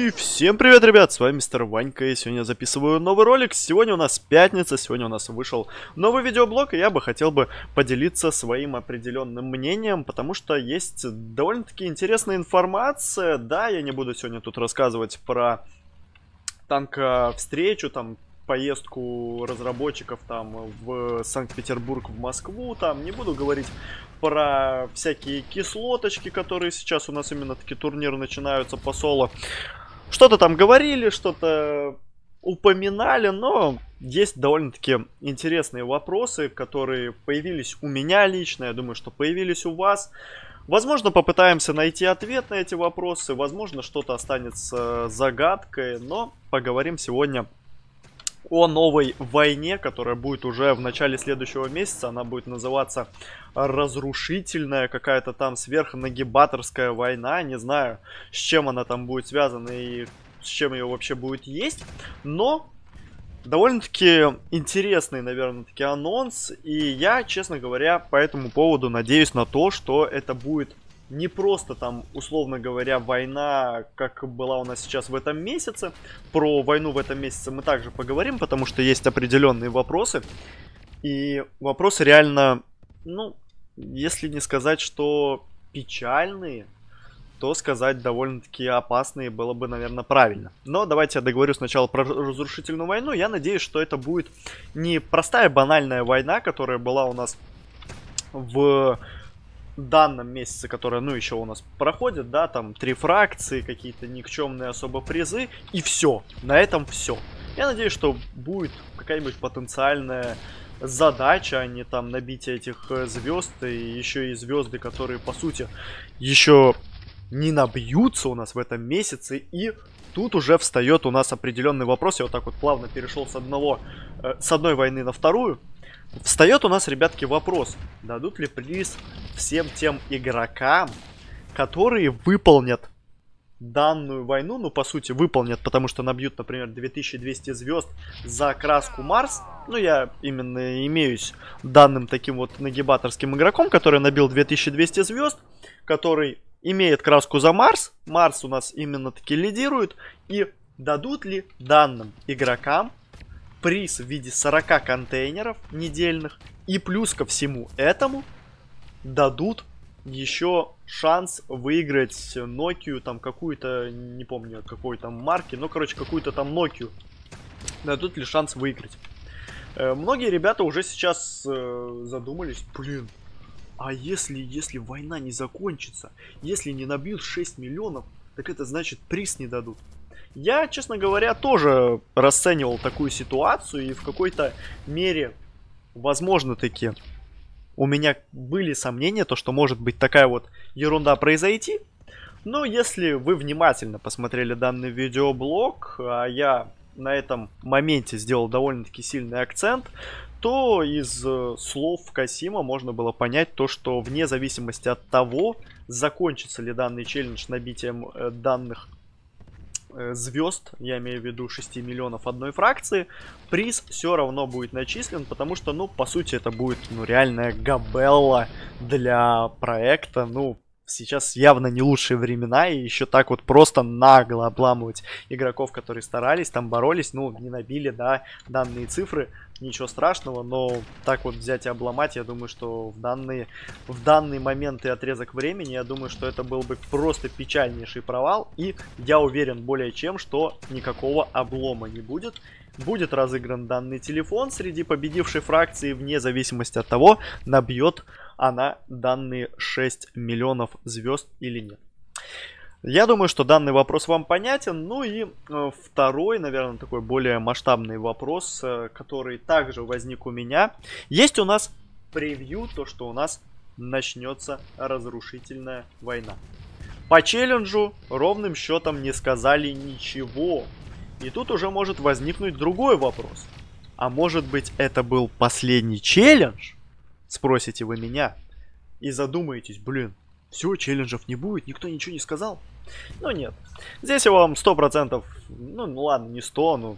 И всем привет, ребят, с вами Мистер Ванька, и сегодня я записываю новый ролик. Сегодня у нас пятница, сегодня у нас вышел новый видеоблог, и я бы хотел поделиться своим определенным мнением, потому что есть довольно-таки интересная информация. Да, я не буду сегодня тут рассказывать про танковстречу, там, поездку разработчиков там в Санкт-Петербург, в Москву, там, не буду говорить про всякие кислоточки, которые сейчас у нас именно такие турниры начинаются по соло. Что-то там говорили, что-то упоминали, но есть довольно-таки интересные вопросы, которые появились у меня лично, я думаю, что появились у вас. Возможно, попытаемся найти ответ на эти вопросы, возможно, что-то останется загадкой, но поговорим сегодня о новой войне, которая будет уже в начале следующего месяца. Она будет называться разрушительная, какая-то там сверхнагибаторская война. Не знаю, с чем она там будет связана и с чем ее вообще будет есть. Но довольно-таки интересный, наверное, таки анонс. И я, честно говоря, по этому поводу надеюсь на то, что это будет не просто там, условно говоря, война, как была у нас сейчас в этом месяце. Про войну в этом месяце мы также поговорим, потому что есть определенные вопросы. И вопросы реально, ну, если не сказать, что печальные, то сказать довольно-таки опасные было бы, наверное, правильно. Но давайте я договорю сначала про разрушительную войну. Я надеюсь, что это будет не простая банальная война, которая была у нас в данном месяце, которая, ну, еще у нас проходит, да, там 3 фракции, какие-то никчемные особо призы, и все, на этом все. Я надеюсь, что будет какая-нибудь потенциальная задача, а не там набитие этих звезд, и еще и звезды, которые, по сути, еще не набьются у нас в этом месяце, и тут уже встает у нас определенный вопрос. Я вот так вот плавно перешел с одной войны на вторую. Встает у нас, ребятки, вопрос, дадут ли приз всем тем игрокам, которые выполнят данную войну, ну, по сути, выполнят, потому что набьют, например, 2200 звезд за краску Марс. Ну, я именно имеюсь данным таким вот нагибаторским игроком, который набил 2200 звезд, который имеет краску за Марс. Марс у нас именно таки лидирует. И дадут ли данным игрокам приз в виде 40 контейнеров недельных, и плюс ко всему этому дадут еще шанс выиграть Nokia, там какую-то, не помню какой там марки, но, короче, какую-то там Nokia. Дадут ли шанс выиграть? Многие ребята уже сейчас задумались, блин, а если война не закончится, если не набьют 6 миллионов, так это значит приз не дадут. Я, честно говоря, тоже расценивал такую ситуацию, и в какой-то мере, возможно, таки у меня были сомнения, то, что может быть такая вот ерунда произойти. Но если вы внимательно посмотрели данный видеоблог, а я на этом моменте сделал довольно-таки сильный акцент, то из слов Касима можно было понять то, что вне зависимости от того, закончится ли данный челлендж набитием данных звезд, я имею в виду 6 миллионов одной фракции, приз все равно будет начислен, потому что, ну, по сути, это будет, ну, реальная габелла для проекта. Ну, сейчас явно не лучшие времена, и еще так вот просто нагло обламывать игроков, которые старались, там боролись, ну, не набили, да, данные цифры, ничего страшного, но так вот взять и обломать, я думаю, что в данный момент и отрезок времени, я думаю, что это был бы просто печальнейший провал, и я уверен более чем, что никакого облома не будет. Будет разыгран данный телефон среди победившей фракции, вне зависимости от того, набьет она данные 6 миллионов звезд или нет. Я думаю, что данный вопрос вам понятен. Ну и второй, наверное, такой более масштабный вопрос, который также возник у меня. Есть у нас превью, то, что у нас начнется разрушительная война. По челленджу ровным счетом не сказали ничего. И тут уже может возникнуть другой вопрос. А может быть, это был последний челлендж? Спросите вы меня. И задумаетесь, блин, все, челленджев не будет, никто ничего не сказал. Ну нет, здесь я вам 100%, ну ладно, не 100, но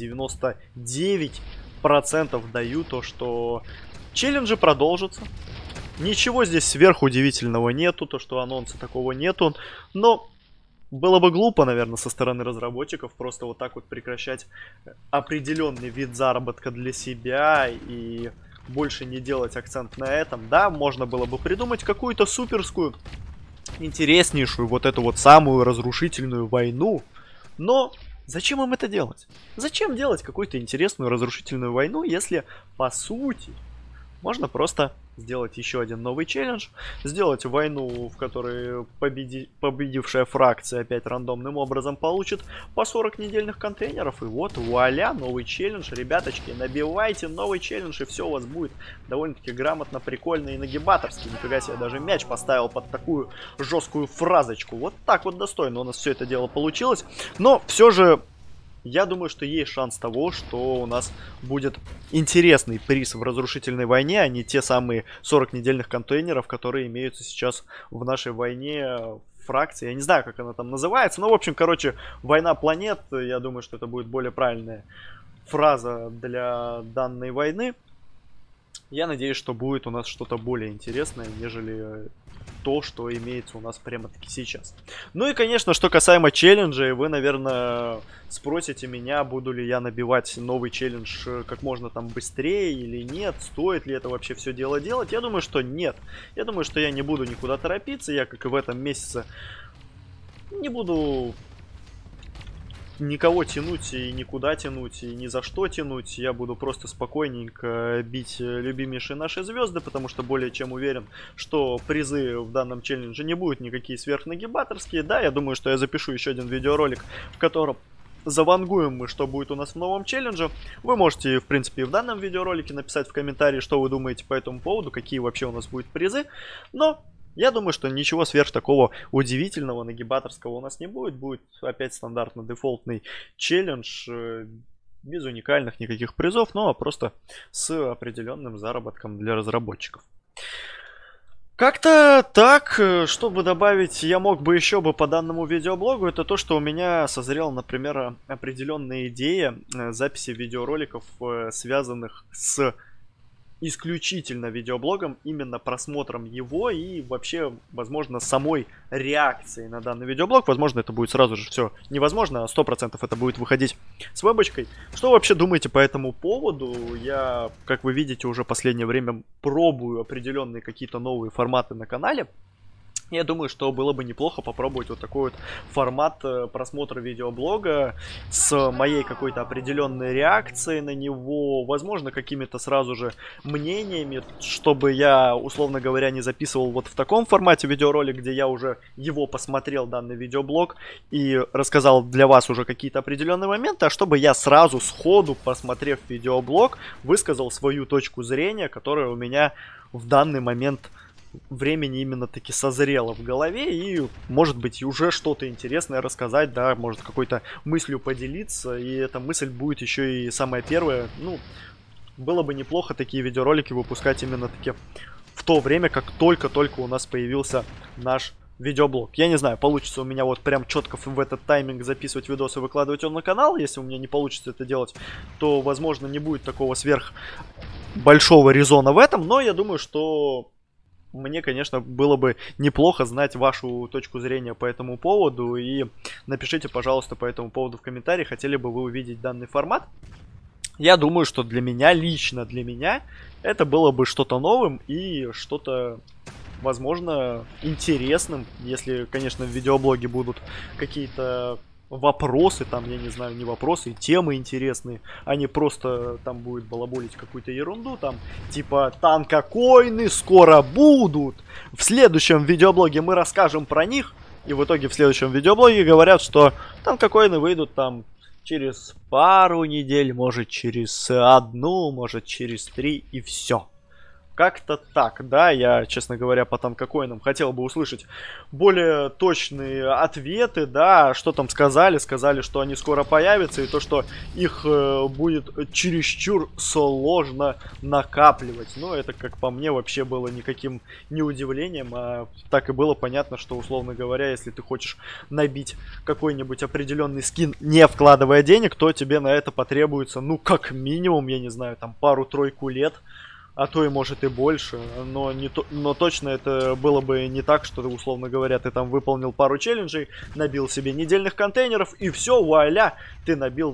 99% даю то, что челленджи продолжатся. Ничего здесь сверхудивительного нету, то что анонса такого нету, но было бы глупо, наверное, со стороны разработчиков просто вот так вот прекращать определенный вид заработка для себя и больше не делать акцент на этом. Да, можно было бы придумать какую-то суперскую, интереснейшую, вот эту вот самую разрушительную войну, но зачем им это делать? Зачем делать какую-то интересную разрушительную войну, если по сути можно просто сделать еще один новый челлендж, сделать войну, в которой победившая фракция опять рандомным образом получит по 40 недельных контейнеров, и вот, вуаля, новый челлендж, ребяточки, набивайте новый челлендж, и все у вас будет довольно-таки грамотно, прикольно и нагибаторски. Нифига себе, даже мяч поставил под такую жесткую фразочку. Вот так вот достойно у нас все это дело получилось, но все же я думаю, что есть шанс того, что у нас будет интересный приз в разрушительной войне, а не те самые 40 недельных контейнеров, которые имеются сейчас в нашей войне фракции. Я не знаю, как она там называется, но, в общем, короче, война планет, я думаю, что это будет более правильная фраза для данной войны. Я надеюсь, что будет у нас что-то более интересное, нежели то, что имеется у нас прямо-таки сейчас. Ну и, конечно, что касаемо челленджей, вы, наверное, спросите меня, буду ли я набивать новый челлендж как можно там быстрее или нет, стоит ли это вообще все дело делать. Я думаю, что нет. Я думаю, что я не буду никуда торопиться, я, как и в этом месяце, не буду никого тянуть и никуда тянуть, и ни за что тянуть. Я буду просто спокойненько бить любимейшие наши звезды, потому что более чем уверен, что призы в данном челлендже не будут никакие сверхнагибаторские. Да, я думаю, что я запишу еще один видеоролик, в котором завангуем мы, что будет у нас в новом челлендже. Вы можете, в принципе, и в данном видеоролике написать в комментарии, что вы думаете по этому поводу, какие вообще у нас будут призы. Но я думаю, что ничего сверх такого удивительного, нагибаторского у нас не будет. Будет опять стандартно дефолтный челлендж, без уникальных никаких призов, но просто с определенным заработком для разработчиков. Как-то так, чтобы добавить, я мог бы еще бы по данному видеоблогу, это то, что у меня созрела, например, определенная идея записи видеороликов, связанных с исключительно видеоблогом, именно просмотром его и вообще, возможно, самой реакцией на данный видеоблог. Возможно, это будет сразу же все невозможно, а 100% это будет выходить с вебочкой. Что вы вообще думаете по этому поводу? Я, как вы видите, уже в последнее время пробую определенные какие-то новые форматы на канале. Я думаю, что было бы неплохо попробовать вот такой вот формат просмотра видеоблога с моей какой-то определенной реакцией на него, возможно, какими-то сразу же мнениями, чтобы я, условно говоря, не записывал вот в таком формате видеоролик, где я уже его посмотрел, данный видеоблог, и рассказал для вас уже какие-то определенные моменты, а чтобы я сразу сходу, посмотрев видеоблог, высказал свою точку зрения, которая у меня в данный момент времени именно таки созрело в голове, и может быть уже что-то интересное рассказать, да, может какой-то мыслью поделиться, и эта мысль будет еще и самая первая. Ну, было бы неплохо такие видеоролики выпускать именно таки в то время, как только-только у нас появился наш видеоблог. Я не знаю, получится у меня вот прям четко в этот тайминг записывать видосы и выкладывать его на канал. Если у меня не получится это делать, то, возможно, не будет такого сверх большого резона в этом, но я думаю, что мне, конечно, было бы неплохо знать вашу точку зрения по этому поводу. И напишите, пожалуйста, по этому поводу в комментарии, хотели бы вы увидеть данный формат. Я думаю, что для меня, лично для меня, это было бы что-то новым и что-то, возможно, интересным. Если, конечно, в видеоблоге будут какие-то вопросы, там, я не знаю, не вопросы, темы интересные, а не просто там будет балаболить какую-то ерунду, там, типа, танкокоины скоро будут, в следующем видеоблоге мы расскажем про них, и в итоге в следующем видеоблоге говорят, что танкокоины выйдут там через пару недель, может через одну, может через 3, и все. Как-то так, да, я, честно говоря, по танкокоинам хотел бы услышать более точные ответы, да, что там сказали, что они скоро появятся, и то, что их будет чересчур сложно накапливать. Но это, как по мне, вообще было никаким не удивлением, а так и было понятно, что, условно говоря, если ты хочешь набить какой-нибудь определенный скин, не вкладывая денег, то тебе на это потребуется, ну, как минимум, я не знаю, там, пару-тройку лет. а то и может и больше, но точно это было бы не так, что, условно говоря, ты там выполнил пару челленджей, набил себе недельных контейнеров, и все, вуаля, ты набил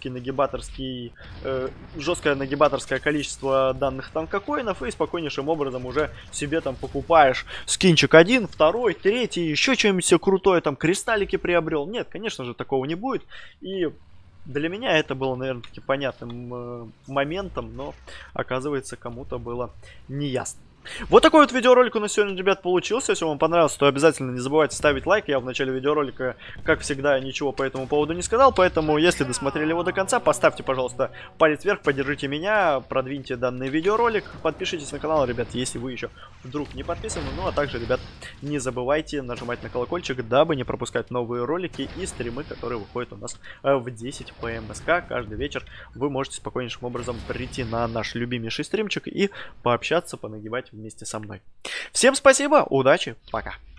жесткое нагибаторское количество данных танкокоинов, и спокойнейшим образом уже себе там покупаешь скинчик 1, 2, 3, еще что-нибудь себе крутое, там кристаллики приобрел. Нет, конечно же, такого не будет, и... Для меня это было, наверное, таки понятным моментом, но, оказывается, кому-то было неясно. Вот такой вот видеоролик у нас сегодня, ребят, получился. Если вам понравился, то обязательно не забывайте ставить лайк. Я в начале видеоролика, как всегда, ничего по этому поводу не сказал. Поэтому, если досмотрели его до конца, поставьте, пожалуйста, палец вверх, поддержите меня, продвиньте данный видеоролик. Подпишитесь на канал, ребят, если вы еще вдруг не подписаны. Ну, а также, ребят, не забывайте нажимать на колокольчик, дабы не пропускать новые ролики и стримы, которые выходят у нас в 10 по МСК. Каждый вечер вы можете спокойнейшим образом прийти на наш любимейший стримчик и пообщаться, понагибать вместе со мной. Всем спасибо, удачи, пока.